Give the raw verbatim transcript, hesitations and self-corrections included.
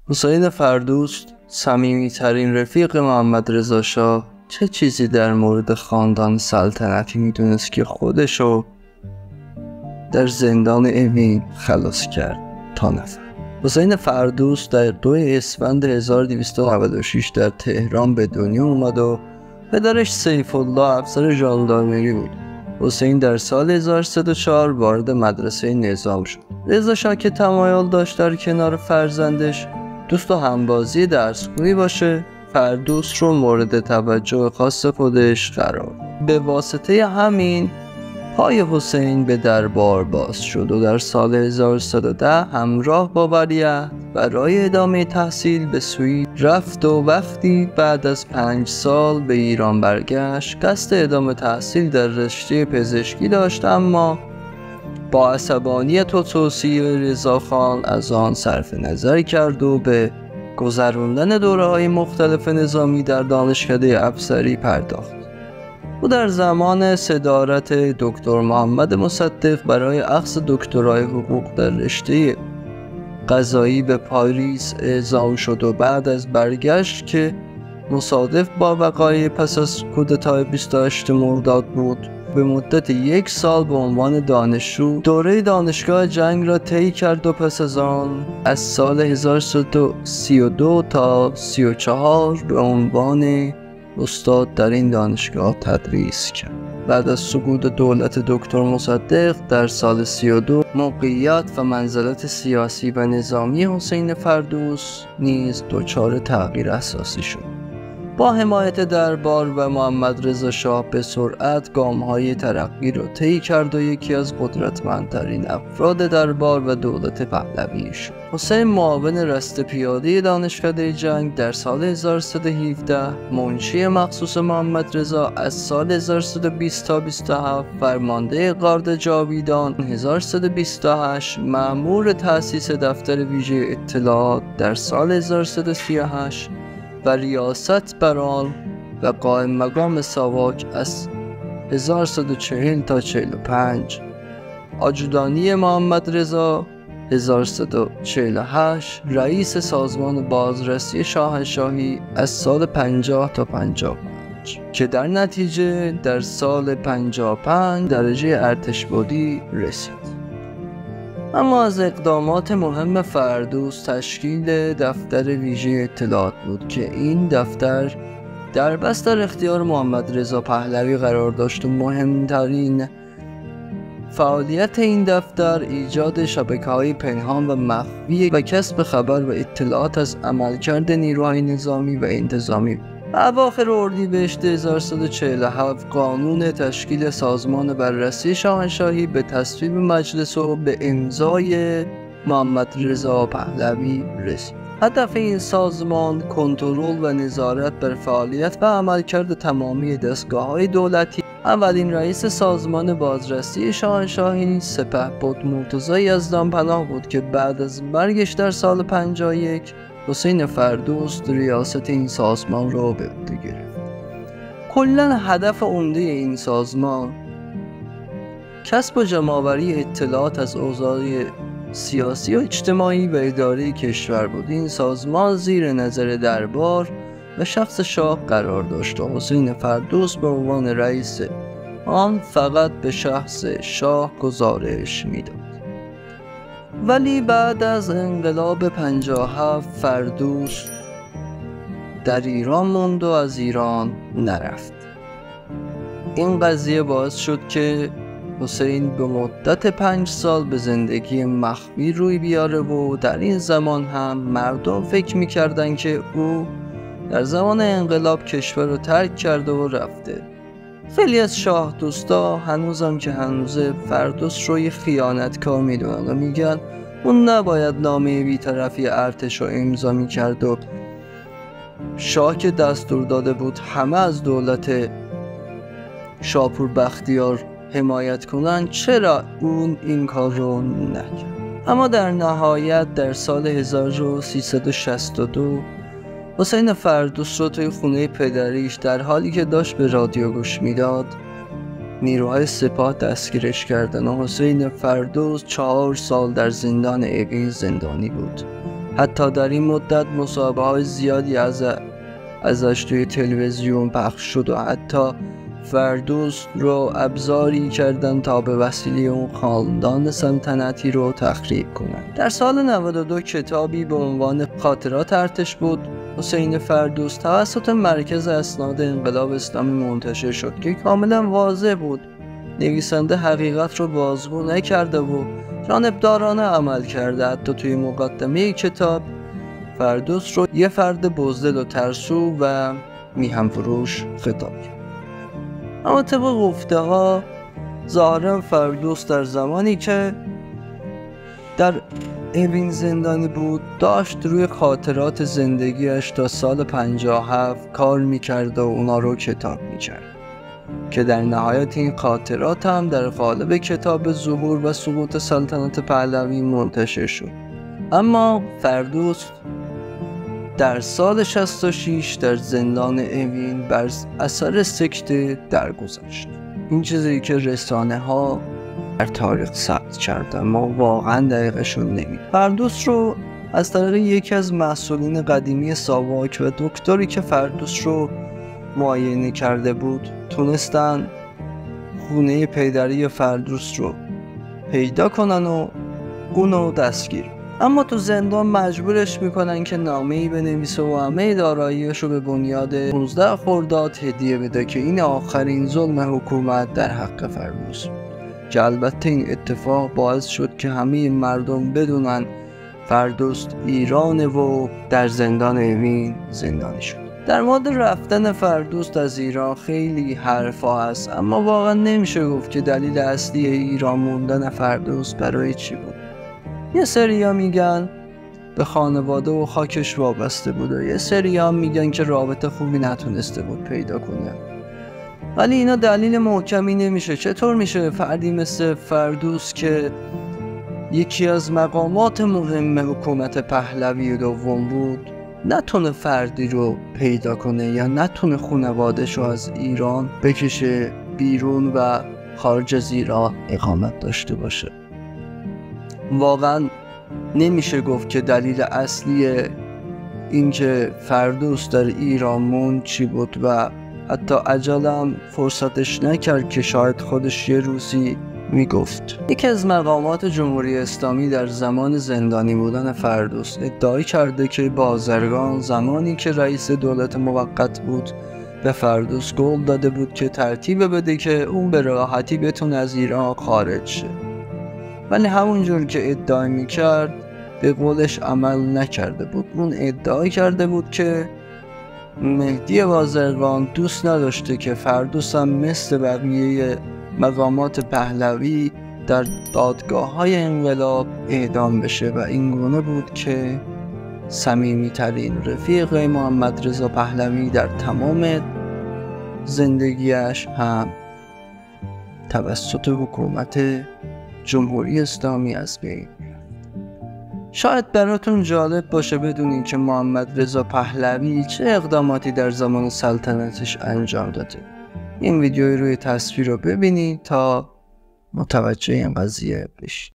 حسین فردوس، صمیمی‌ترین رفیق محمد رضا شاه، چه چیزی در مورد خاندان سلطنتی میدونست که خودشو در زندان اوین خلاص کرد تا نفر. حسین فردوس در دو اسفند هزار و دویست و نود و شش در تهران به دنیا اومد و پدرش سیف الله افسر ژاندارمری بود. حسین در سال هزار و سیصد و چهار وارد مدرسه نظام شد. رضا شاه که تمایل داشت در کنار فرزندش دوست و همبازی درسخونی باشه، فردوس رو مورد توجه خاص خودش قرار. به واسطه همین پای حسین به دربار باز شد و در سال هزار و سیصد و ده همراه با ولیعهد برای ادامه تحصیل به سوئد رفت و وقتی بعد از پنج سال به ایران برگشت قصد ادامه تحصیل در رشته پزشکی داشت، اما با عصبانیت و توصیه رضاخان از آن صرف نظر کرد و به گذراندن دوره‌های مختلف نظامی در دانشکده افسری پرداخت. او در زمان صدارت دکتر محمد مصدق برای اخذ دکترای حقوق در رشته قضایی به پاریس اعزام شد و بعد از برگشت که مصادف با وقایع پس از کودتای بیست و هشتم مرداد بود، به مدت یک سال به عنوان دانشجو دوره دانشگاه جنگ را طی کرد و پس از آن از سال هزار و سیصد و سی و دو تا سی و چهار به عنوان استاد در این دانشگاه تدریس کرد. بعد از سقوط دولت دکتر مصدق در سال سی و دو موقعیت و منزلت سیاسی و نظامی حسین فردوس نیز دچار تغییر اساسی شد. با حمایت دربار و محمد رضا شاه به سرعت گام‌های ترقی را طی کرد و یکی از قدرتمندترین افراد دربار و دولت پهلوی شد. حسین معاون رست پیاده دانشکده جنگ در سال هزار و سیصد و هفده، منشی مخصوص محمد رضا از سال هزار و سیصد و بیست تا بیست و هفت، فرمانده گارد جاویدان هزار و سیصد و بیست و هشت، مأمور تأسیس دفتر ویژه اطلاعات در سال هزار و سیصد و سی و هشت و ریاست بر آن و قائم مقام ساواک از هزار و سیصد و چهل تا چهل و پنج، آجودانی محمد رضا هزار و سیصد و چهل و هشت، رئیس سازمان بازرسی شاهنشاهی از سال پنجاه تا پنجاه و پنج که در نتیجه در سال پنجاه و پنج درجه ارتشبادی رسید. اما از اقدامات مهم فردوس تشکیل دفتر ویژه اطلاعات بود که این دفتر در بست در اختیار محمد رضا پهلوی قرار داشت و مهمترین فعالیت این دفتر ایجاد شبکه‌های پنهان و مخفی و کسب خبر و اطلاعات از عملکرد نیروهای نظامی و انتظامی بود. اواخر اردیبهشت هزار و سیصد و چهل و هفت قانون تشکیل سازمان بررسی شاهنشاهی به تصویب مجلس و به امضای محمد رضا پهلوی رسید. هدف این سازمان کنترل و نظارت بر فعالیت و عملکرد تمامی دستگاه‌های دولتی. اولین رئیس سازمان بازرسی شاهنشاهی سپهبد مرتضی یزدانپناه بود که بعد از مرگش در سال پنجاه و یک حسین فردوس ریاست این سازمان را به عهده گرفت. کلاً هدف عمده این سازمان کسب و جمع‌آوری اطلاعات از اوضاع سیاسی و اجتماعی و اداری کشور بود. این سازمان زیر نظر دربار و شخص شاه قرار داشت و حسین فردوس به عنوان رئیس آن فقط به شخص شاه گزارش میداد. ولی بعد از انقلاب پنجاه و هفت فردوس در ایران موند و از ایران نرفت. این قضیه باعث شد که حسین به مدت پنج سال به زندگی مخفی روی بیاره و در این زمان هم مردم فکر میکردن که او در زمان انقلاب کشور رو ترک کرده و رفته. خیلی از شاه دوستا هنوزم که هنوزه فردوس رو یه خیانتکار میدونن و میگن اون نباید نامه بی‌طرفی ارتش رو امضا میکرد و شاه که دستور داده بود همه از دولت شاپور بختیار حمایت کنن، چرا اون این کار رو نکرد؟ اما در نهایت در سال هزار و سیصد و شصت و دو حسین فردوس رو توی خونه پدریش در حالی که داشت به رادیو گوش میداد نیروهای سپاه دستگیرش کردن و حسین فردوس چهار سال در زندان اوین زندانی بود. حتی در این مدت مصاحبه های زیادی از ازش توی تلویزیون پخش شد و حتی فردوس رو ابزاری کردن تا به وسیله اون خاندان سلطنتی رو تخریب کنن. در سال نود و دو کتابی به عنوان خاطرات ارتش بود حسین فردوس توسط مرکز اسناد انقلاب اسلامی منتشر شد که کاملا واضح بود نویسنده حقیقت رو بازگو نکرده و جانبدارانه عمل کرده. حتی توی مقدمه کتاب فردوس رو یه فرد بزدل و ترسو و میهم فروش خطاب کرد. اما طبق گفته ها ظاهرا فردوس در زمانی که در اوین زندانی بود داشت روی خاطرات زندگیش تا سال پنجاه و هفت کار میکرد و اونا رو کتاب میکرد که در نهایت این خاطرات هم در قالب کتاب ظهور و سقوط سلطنت پهلوی منتشر شد. اما فردوس در سال شصت و شش در زندان اوین بر اثر سکته درگذشت. این چیزی که رسانه ها در تاریخ ثبت کردن، ما واقعا دقیقشون نمیدونیم. فردوس رو از طریق یکی از مسئولین قدیمی ساواک و دکتری که فردوس رو معاینه کرده بود تونستن خونه پدری فردوس رو پیدا کنن و اونو دستگیر. اما تو زندان مجبورش میکنن که نامه‌ای بنویسه و همه داراییش رو به بنیاد پانزده خرداد هدیه بده که این آخرین ظلم حکومت در حق فردوس بود، که البته این اتفاق باعث شد که همه مردم بدونن فردوس ایرانه و در زندان اوین زندانی شد. در مورد رفتن فردوس از ایران خیلی حرفا هست، اما واقعا نمیشه گفت که دلیل اصلی ایران موندن فردوس برای چی بود. یه سریا میگن به خانواده و خاکش وابسته بود و یه سریا میگن که رابطه خوبی نتونسته بود پیدا کنه، ولی اینا دلیل محکمی نمیشه. چطور میشه فردی مثل فردوس که یکی از مقامات مهم حکومت پهلوی دوم بود نتونه فردی رو پیدا کنه یا نتونه خانواده‌ش رو از ایران بکشه بیرون و خارج از ایران اقامت داشته باشه؟ واقعا نمیشه گفت که دلیل اصلی اینکه فردوس در ایران موند چی بود و حتی عجلم فرصتش نکرد که شاید خودش یه روزی میگفت. یکی از مقامات جمهوری اسلامی در زمان زندانی بودن فردوس ادعای کرده که بازرگان زمانی که رئیس دولت موقت بود به فردوس قول داده بود که ترتیب بده که اون به راحتی بتونه از ایران خارج شه، ولی همونجور که ادعای میکرد به قولش عمل نکرده بود. اون ادعای کرده بود که مهدی بازرگان دوست نداشته که فردوس هم مثل بقیه مقامات پهلوی در دادگاه های انقلاب اعدام بشه و این گونه بود که صمیمی ترین رفیق محمد رضا پهلوی در تمام زندگیش هم توسط حکومت جمهوری اسلامی از بین. شاید براتون جالب باشه بدونین که محمد رضا پهلوی چه اقداماتی در زمان سلطنتش انجام داده. این ویدیوی روی تصویر رو ببینید تا متوجه این قضیه بشید.